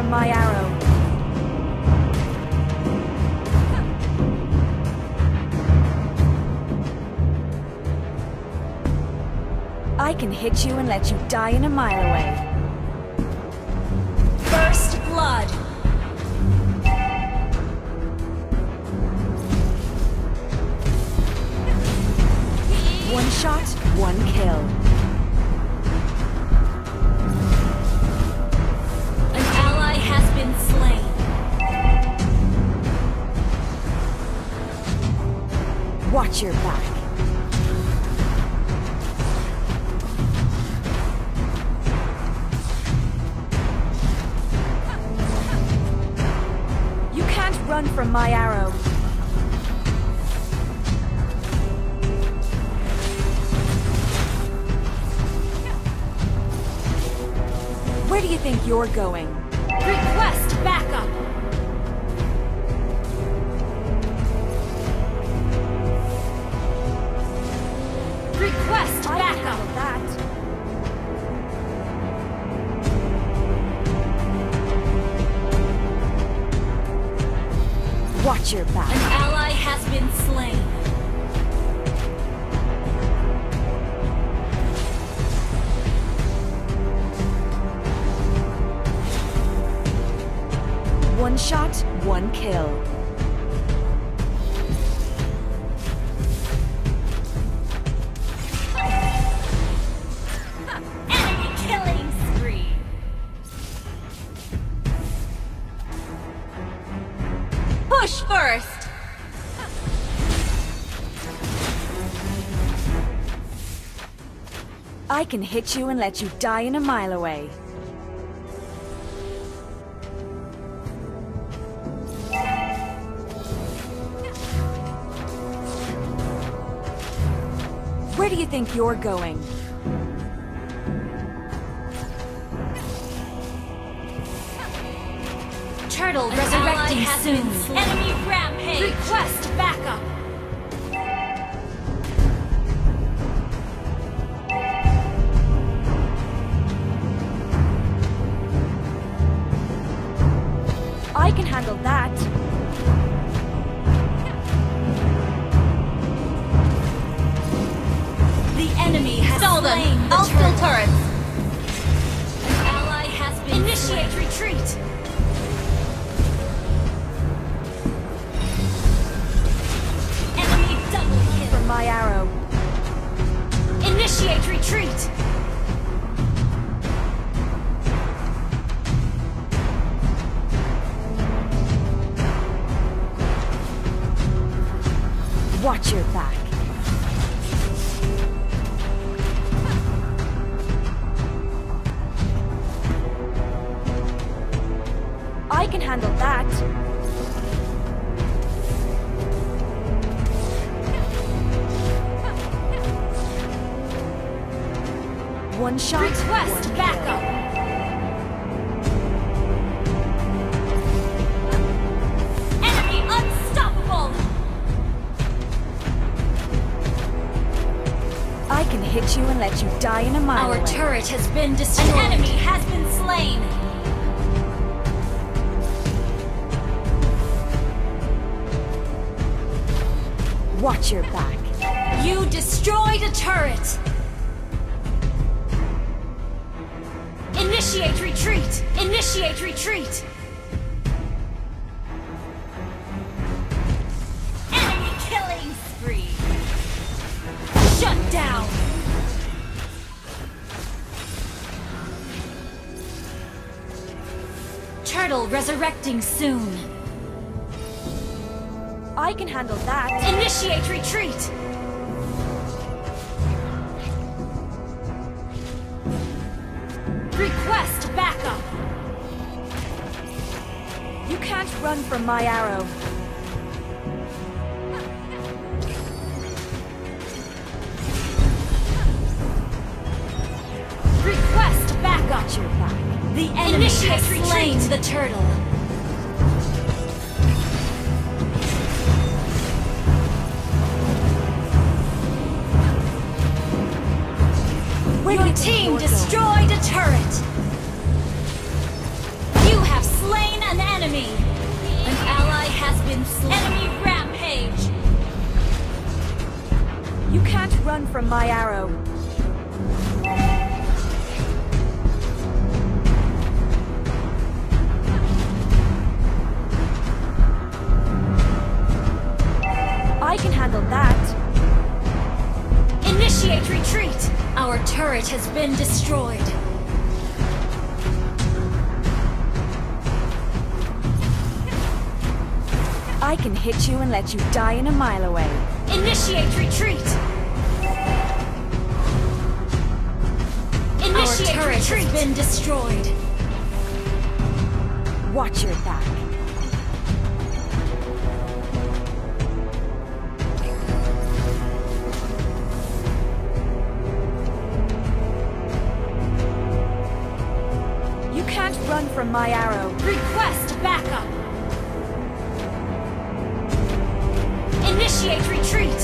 from my arrow. I can hit you and let you die in a mile away. First blood. One shot, one kill. An ally has been slain. Watch your back. You can't run from my arrow. Where do you think you're going? Request backup. Request backup. That. Watch your back. An ally has been slain. One shot, one kill. Enemy killing spree. Push first. I can hit you and let you die in a mile away. Where do you think you're going? Turtle resurrecting soon. Enemy rampage. Request backup. I can handle that. The enemy has slain the ultimate turrets. An ally has been initiate retreat. Enemy double kill. From my arrow. Initiate retreat. Watch your back. I can handle that. One shot. Request one backup. Enemy unstoppable. I can hit you and let you die in a mile Our away. turret has been destroyed. An enemy has been slain. Watch your back. You destroyed a turret. Initiate retreat. Initiate retreat. Enemy killing spree. Shut down. Turtle resurrecting soon. I can handle that. Initiate retreat. Request backup. You can't run from my arrow. Request backup. Watch your back. The enemy has slain the turtle. Your team destroyed a turret. You have from my arrow. I can handle that. Initiate retreat! Our turret has been destroyed. I can hit you and let you die in a mile away. Initiate retreat! Initiate Our turret retreat. Has been destroyed. Watch your back. You can't run from my arrow. Request backup. Initiate retreat!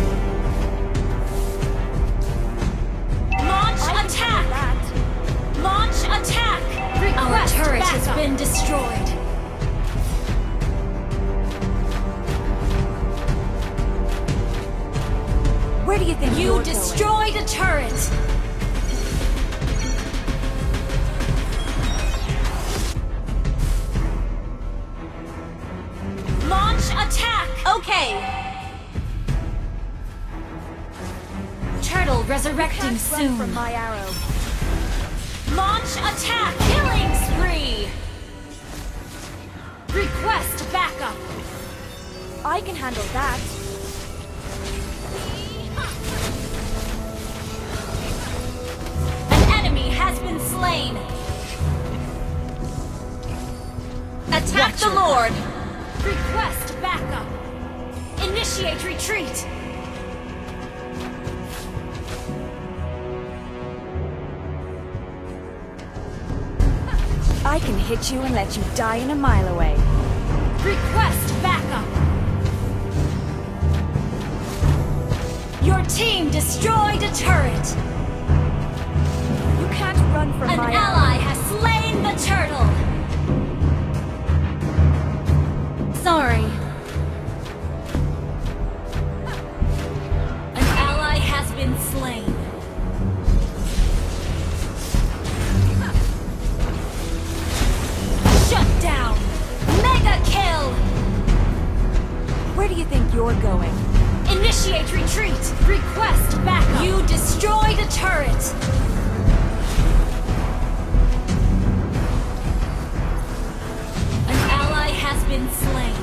Launch attack! Launch attack! Request Our turret backup. Has been destroyed. Where do you think you destroyed a turret? Launch attack! Okay. Turtle resurrecting soon. From my arrow. Launch attack! Killing spree! Request backup! I can handle that. An enemy has been slain! Attack the Lord! Request backup! Initiate retreat! I can hit you and let you die in a mile away. Request backup! Your team destroyed a turret! You can't run from my arrow. An ally has slain the turtle! Sorry. An ally has been slain. Shut down! Mega kill! Where do you think you're going? Initiate retreat! Request backup! You destroyed a turret! An ally has been slain.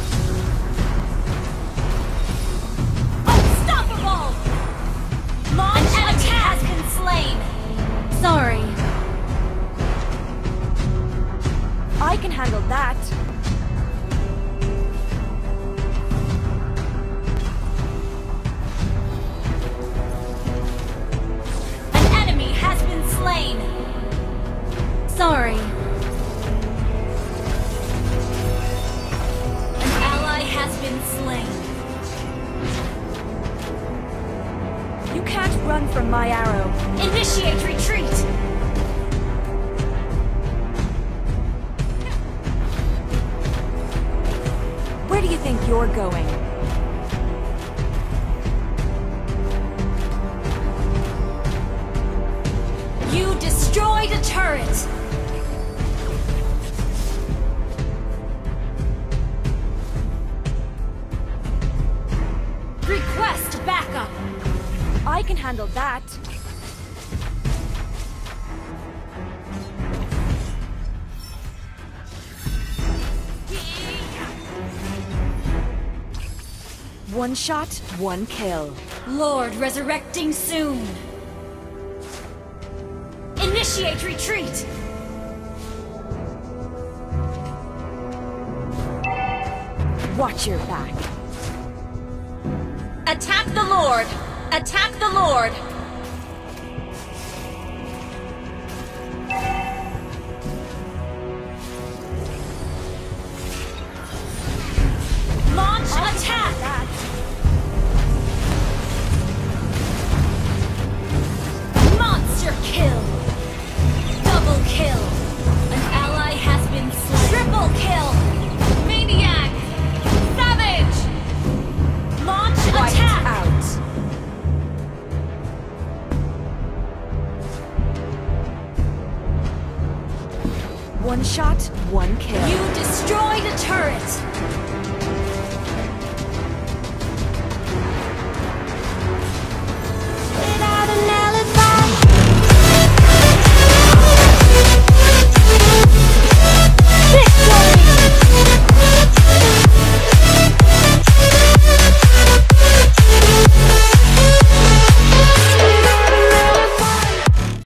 Unstoppable! Launch attack has been slain. Sorry. I can handle that. An enemy has been slain. Sorry. An ally has been slain. You can't run from my arrow. Initiate retreat! Where do you think you're going? You destroyed a turret! Request backup! I can handle that. One shot, one kill. Lord resurrecting soon. Initiate retreat! Watch your back. Attack the Lord! Attack the Lord! Launch attack! Monster kill! Double kill! An ally has been slain. Triple kill! Maniac! Savage! Launch attack! Out. One shot, one kill. You destroyed a turret!